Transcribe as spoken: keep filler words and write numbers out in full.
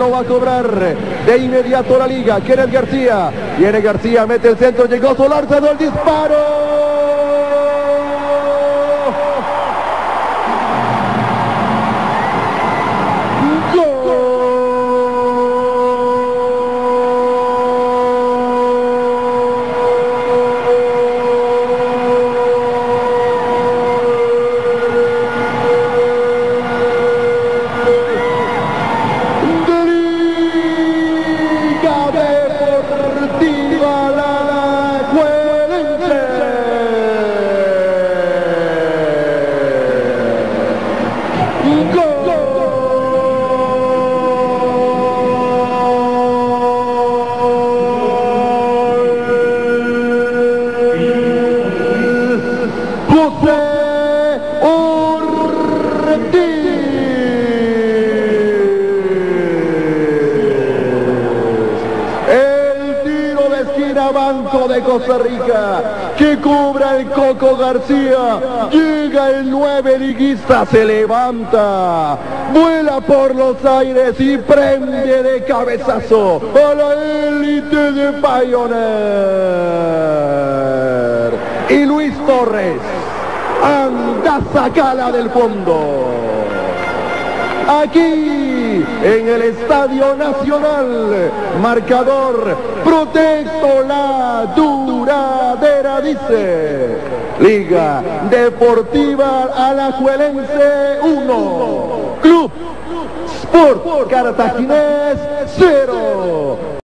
lo va a cobrar de inmediato la liga. Kenneth García. Viene García, mete el centro, llegó Solórzano, el disparo. Banco de Costa Rica, que cubra el Coco García, llega el nueve liguista, se levanta, vuela por los aires y prende de cabezazo a la élite de Pioneer. Y Luis Torres, anda, sacala del fondo. Aquí en el Estadio Nacional, marcador, protesto la duradera, dice Liga Deportiva Alajuelense uno, Club Sport Cartaginés cero.